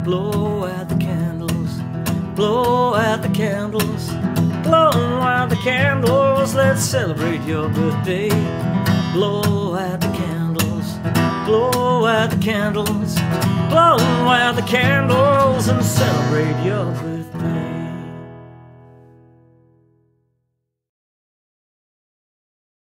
Blow out the candles, blow out the candles, blow out the candles, let's celebrate your birthday. Blow out the candles, blow out the candles, blow out the candles and celebrate your birthday.